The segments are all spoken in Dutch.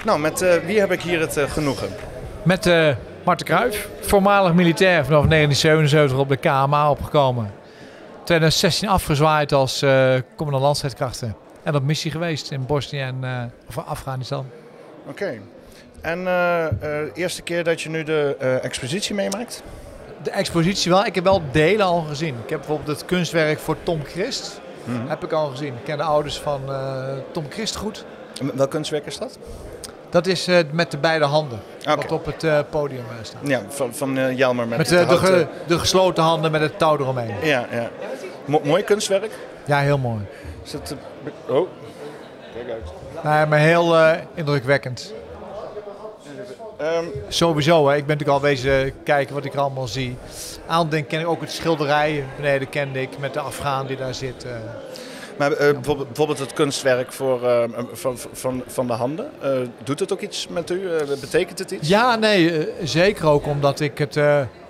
Nou, met wie heb ik hier het genoegen? Met Marten Cruijff, voormalig militair vanaf 1977 op de KMA opgekomen. 2016 afgezwaaid als commandant landstrijdkrachten. En op missie geweest in Bosnië en Afghanistan. Oké. En eerste keer dat je nu de expositie meemaakt? De expositie wel. Ik heb wel delen al gezien. Ik heb bijvoorbeeld het kunstwerk voor Tom Christ. Heb ik al gezien. Ik ken de ouders van Tom Christ goed. Welk kunstwerk is dat? Dat is met de beide handen. Okay. Wat op het podium staat. Ja, van Jelmer met de gesloten handen met het touw eromheen. Ja, ja. Mooi kunstwerk? Ja, heel mooi. Is het, oh, kijk uit. Nee, maar heel indrukwekkend. Sowieso, hè. Ik ben natuurlijk al wezen kijken wat ik er allemaal zie. Aan denk ken ik ook het schilderij beneden kende ik met de Afghaan die daar zit. Maar bijvoorbeeld het kunstwerk van de handen, doet het ook iets met u? Betekent het iets? Ja, nee, zeker ook omdat ik het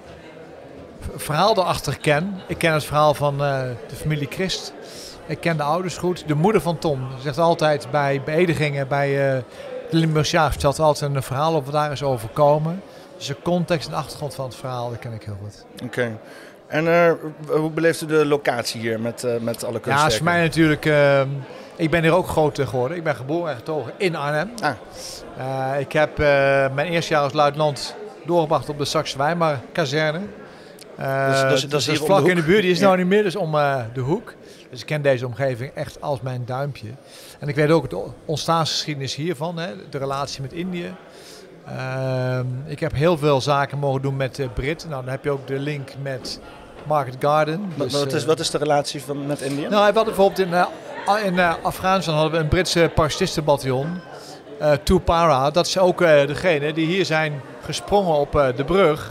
verhaal erachter ken. Ik ken het verhaal van de familie Christ. Ik ken de ouders goed. De moeder van Tom zegt altijd bij beëdigingen, bij de Limburgsjaar vertelt altijd een verhaal op wat daar is overkomen. Dus de context en de achtergrond van het verhaal, dat ken ik heel goed. Oké. En hoe beleeft u de locatie hier met alle kunstwerken? Ja, is voor mij natuurlijk... ik ben hier ook groot geworden. Ik ben geboren en getogen in Arnhem. Ik heb mijn eerste jaar als luitenant doorgebracht op de Saxe-Weimar kazerne. Dat is vlak in de buurt. Die is nou niet meer, dus om de hoek. Dus ik ken deze omgeving echt als mijn duimpje. En ik weet ook de ontstaansgeschiedenis hiervan, hè, de relatie met Indië. Ik heb heel veel zaken mogen doen met Brit. Nou, dan heb je ook de link met Market Garden. Dus, wat is de relatie met Indië? Nou, we hadden bijvoorbeeld in Afghanistan hadden we een Britse parachutistenbataljon. Tupara, dat is ook degene die hier zijn gesprongen op de brug.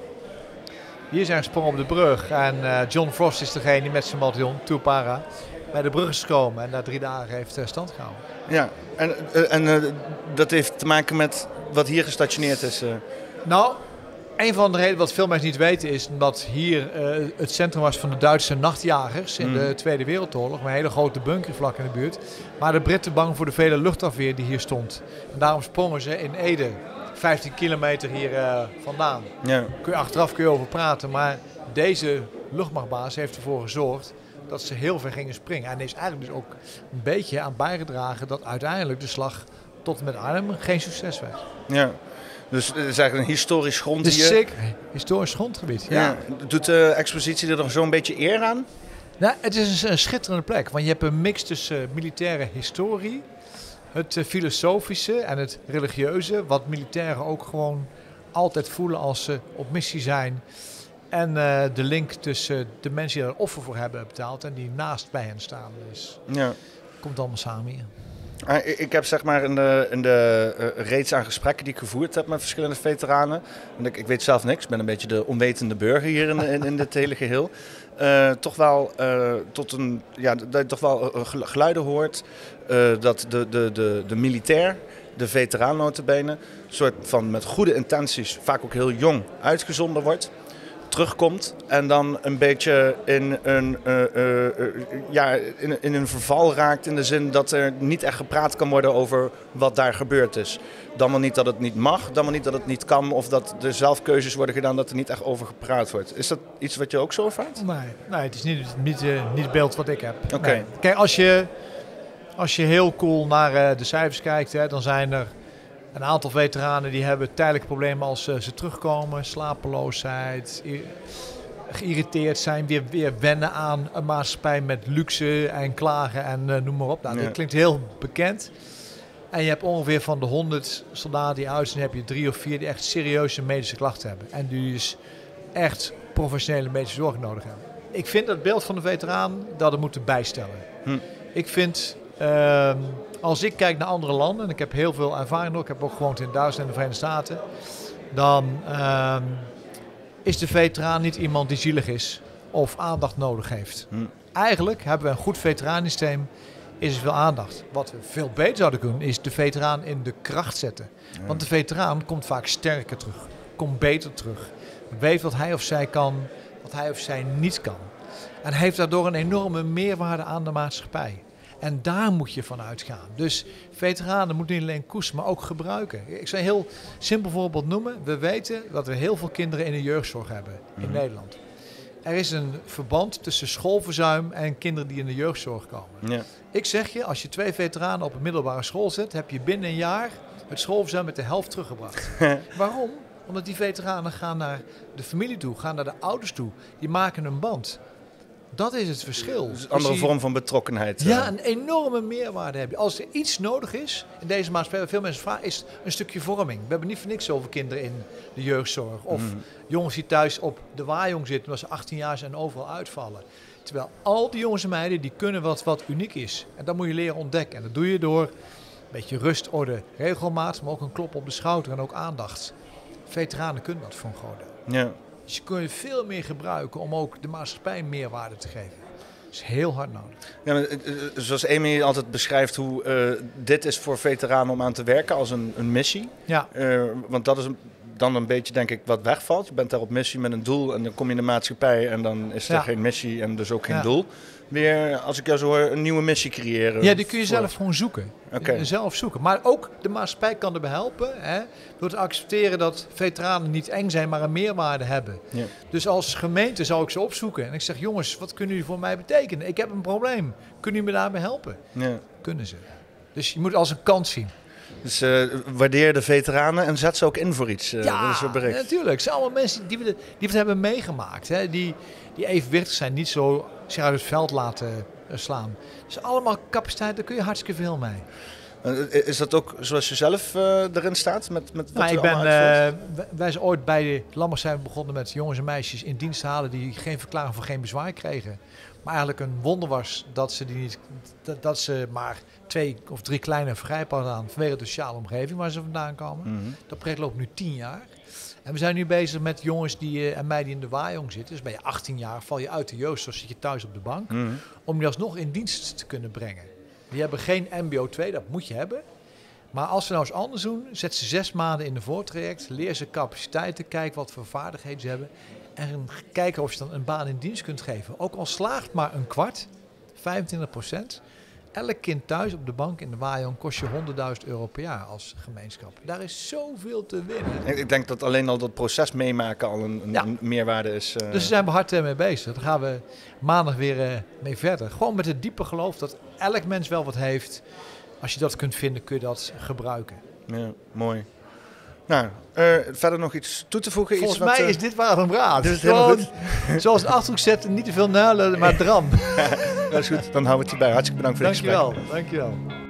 Hier zijn gesprongen op de brug. En John Frost is degene die met zijn bataljon, Tupara, bij de brug is gekomen. En na 3 dagen heeft stand gehouden. Ja, en dat heeft te maken met wat hier gestationeerd is? Nou, een van de redenen wat veel mensen niet weten is dat hier het centrum was van de Duitse nachtjagers in de Tweede Wereldoorlog. Met een hele grote bunker vlak in de buurt. Maar de Britten bang voor de vele luchtafweer die hier stond. En daarom sprongen ze in Ede, 15 kilometer hier vandaan. Ja. Achteraf kun je over praten, maar deze luchtmachtbasis heeft ervoor gezorgd dat ze heel ver gingen springen. En is eigenlijk dus ook een beetje aan bijgedragen dat uiteindelijk de slag tot en met Arnhem geen succes werd. Ja, dus het is eigenlijk een historisch grond hier. hier. Zeker, historisch grondgebied. Ja. Doet de expositie er nog zo'n beetje eer aan? Nou, het is een schitterende plek, want je hebt een mix tussen militaire historie, het filosofische en het religieuze, wat militairen ook gewoon altijd voelen als ze op missie zijn. En de link tussen de mensen die er een offer voor hebben betaald en die naast bij hen staan. Dus komt allemaal samen hier. Ik heb zeg maar in de reeks aan gesprekken die ik gevoerd heb met verschillende veteranen. En ik weet zelf niks, ik ben een beetje de onwetende burger hier in dit hele geheel. Toch wel dat je toch wel geluiden hoort dat de militair, de veteraan notabene, soort van met goede intenties, vaak ook heel jong uitgezonden wordt. Terugkomt en dan een beetje in een verval raakt in de zin dat er niet echt gepraat kan worden over wat daar gebeurd is. Dan wel niet dat het niet mag, dan wel niet dat het niet kan of dat er zelf keuzes worden gedaan dat er niet echt over gepraat wordt. Is dat iets wat je ook zo ervaart? Nee, het is niet het beeld wat ik heb. Okay. Nee. Kijk, als je heel cool naar de cijfers kijkt, hè, dan zijn er een aantal veteranen die hebben tijdelijke problemen als ze terugkomen. Slapeloosheid, geïrriteerd zijn, weer wennen aan een maatschappij met luxe en klagen en noem maar op. Nou, dat klinkt heel bekend. En je hebt ongeveer van de 100 soldaten die uit zijn, heb je 3 of 4 die echt serieuze medische klachten hebben. En die dus echt professionele medische zorg nodig hebben. Ik vind dat beeld van de veteraan dat we moeten bijstellen. Ik vind... als ik kijk naar andere landen, en ik heb heel veel ervaring nog, ik heb ook gewoond in Duitsland en de Verenigde Staten, dan is de veteraan niet iemand die zielig is of aandacht nodig heeft. Eigenlijk hebben we een goed veteranensysteem, is er veel aandacht. Wat we veel beter zouden kunnen, is de veteraan in de kracht zetten. Want de veteraan komt vaak sterker terug, komt beter terug, weet wat hij of zij kan, wat hij of zij niet kan. En heeft daardoor een enorme meerwaarde aan de maatschappij. En daar moet je van uitgaan. Dus veteranen moeten niet alleen koesteren, maar ook gebruiken. Ik zal een heel simpel voorbeeld noemen. We weten dat we heel veel kinderen in de jeugdzorg hebben in Nederland. Er is een verband tussen schoolverzuim en kinderen die in de jeugdzorg komen. Ja. Ik zeg je, als je 2 veteranen op een middelbare school zet, heb je binnen een jaar het schoolverzuim met de helft teruggebracht. Waarom? Omdat die veteranen gaan naar de familie toe, gaan naar de ouders toe. Die maken een band. Dat is het verschil. Dus een andere vorm van betrokkenheid. Ja, een enorme meerwaarde heb je. Als er iets nodig is, in deze maatschappij, waar veel mensen vragen, is een stukje vorming. We hebben niet voor niks over kinderen in de jeugdzorg. Of jongens die thuis op de waaijong zitten, omdat ze 18 jaar zijn en overal uitvallen. Terwijl al die jongens en meiden, die kunnen wat uniek is. En dat moet je leren ontdekken. En dat doe je door een beetje rust, orde, regelmaat, maar ook een klop op de schouder en ook aandacht. Veteranen kunnen dat voor een groot deel. Ja. Dus je kun je veel meer gebruiken om ook de maatschappij meerwaarde te geven. Dat is heel hard nodig. Ja, maar, zoals Amy altijd beschrijft, hoe dit is voor veteranen om aan te werken als een missie. Ja. Want dat is dan een beetje, denk ik, wat wegvalt. Je bent daar op missie met een doel en dan kom je in de maatschappij en dan is er geen missie en dus ook geen doel. Weer, als ik jou zo hoor, een nieuwe missie creëren. Ja, die kun je zelf gewoon zoeken. Okay. Zelf zoeken. Maar ook de maatschappij kan erbij helpen. Hè, door te accepteren dat veteranen niet eng zijn, maar een meerwaarde hebben. Ja. Dus als gemeente zou ik ze opzoeken. En ik zeg, jongens, wat kunnen jullie voor mij betekenen? Ik heb een probleem. Kunnen jullie me daarbij helpen? Ja. Kunnen ze. Dus je moet als een kans zien. Dus waardeer de veteranen en zet ze ook in voor iets. Ja, dat is het bericht. Natuurlijk. Het zijn allemaal mensen die het hebben meegemaakt. Hè? Die evenwichtig zijn, niet zo zich uit het veld laten slaan. Dus allemaal capaciteit, daar kun je hartstikke veel mee. Is dat ook zoals je zelf erin staat? Met wat wij zijn ooit bij de Lammers zijn begonnen met jongens en meisjes in dienst te halen die geen verklaring voor geen bezwaar kregen. Maar eigenlijk een wonder was dat ze maar 2 of 3 kleine vergrijpen hadden aan vanwege de sociale omgeving waar ze vandaan komen. Dat project loopt nu 10 jaar. En we zijn nu bezig met jongens en meiden die in de waaijong zitten. Dus ben je 18 jaar, val je uit de jeugdzorg, zit je thuis op de bank. Om die alsnog in dienst te kunnen brengen. Die hebben geen mbo 2, dat moet je hebben. Maar als we nou eens anders doen, zet ze 6 maanden in een voortraject. Leer ze capaciteiten, kijk wat voor vaardigheden ze hebben. En kijken of je dan een baan in dienst kunt geven. Ook al slaagt maar een kwart, 25%. Elk kind thuis op de bank in de waaijong kost je €100.000 per jaar als gemeenschap. Daar is zoveel te winnen. Ik denk dat alleen al dat proces meemaken al een meerwaarde is. Dus daar zijn we hard mee bezig. Daar gaan we maandag weer mee verder. Gewoon met het diepe geloof dat elk mens wel wat heeft. Als je dat kunt vinden, kun je dat gebruiken. Ja, mooi. Nou, verder nog iets toe te voegen? Volgens mij is dit waar het om gaat. Dit is gewoon, zoals het Achterhoek zet, niet te veel nuilen, maar dram. Dat is goed, dan houden we het hierbij. Hartstikke bedankt voor het gesprek. Dankjewel.